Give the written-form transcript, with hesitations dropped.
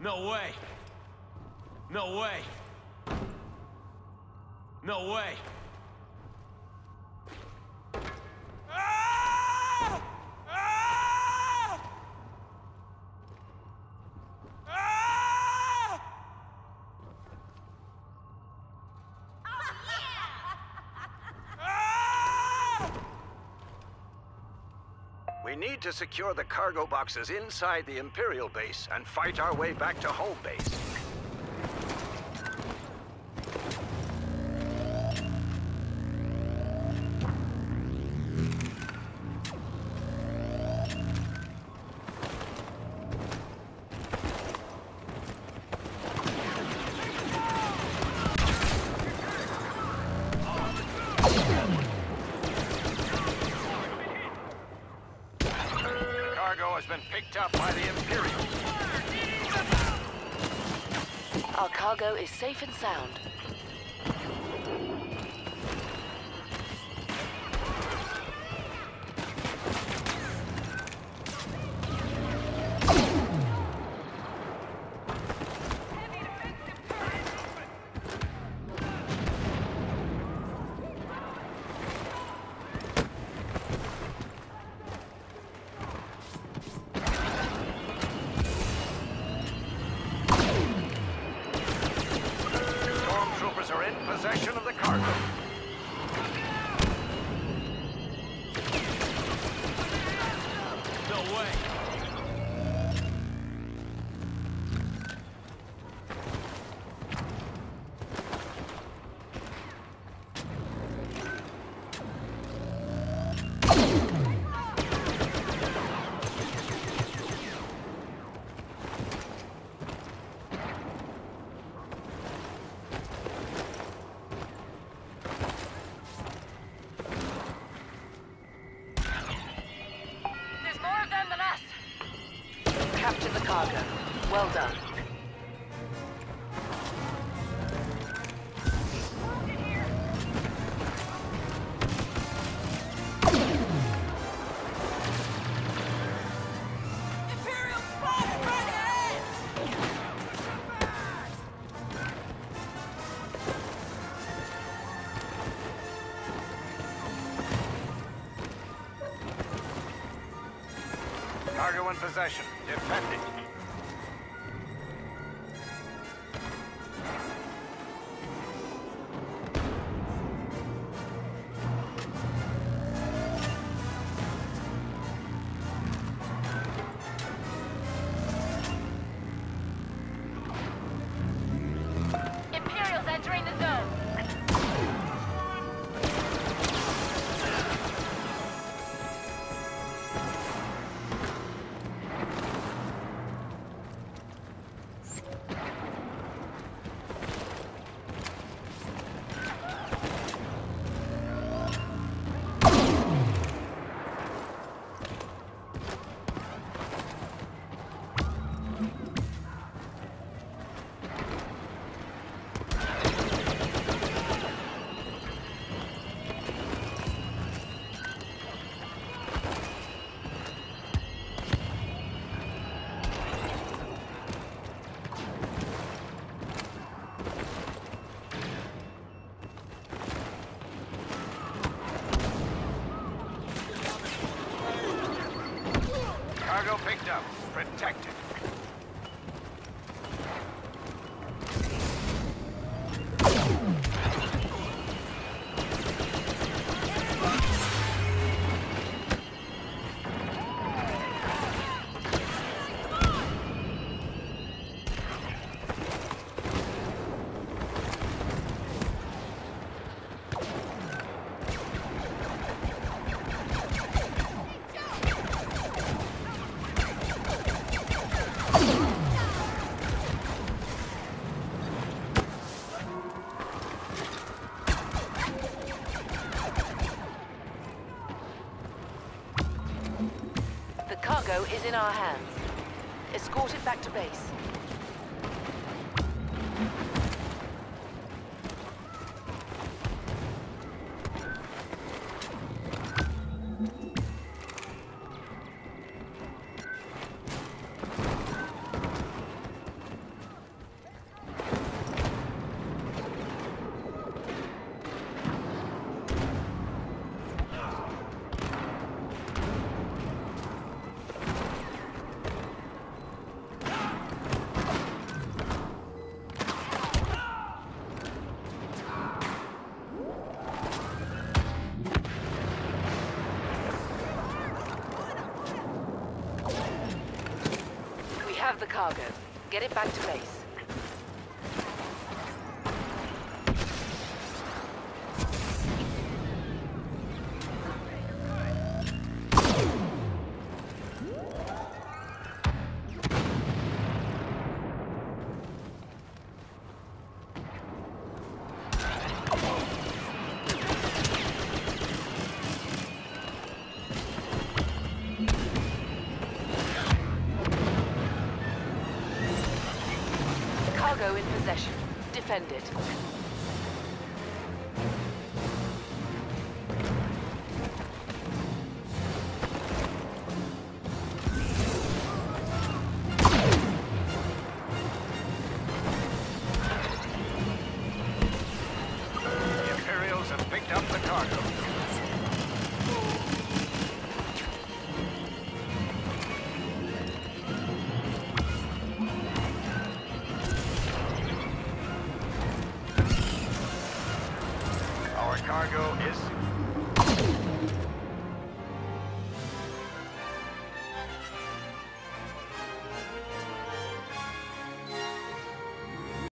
No way. No way. No way. Ah! Ah! Ah! Ah! We need to secure the cargo boxes inside the Imperial base and fight our way back to home base. Cargo has been picked up by the Imperial. Our cargo is safe and sound. Stormtroopers are in possession of the cargo. No way. There's more of them than us. Capture the cargo. Well done. Imperial spotted right ahead! Cargo in possession. Defend it. Imperials entering the zone. Cargo picked up. Protect it. The cargo is in our hands. Escort it back to base. have the cargo. Get it back to base. Cargo in possession. Defend it. The Imperials have picked up the cargo. Our cargo is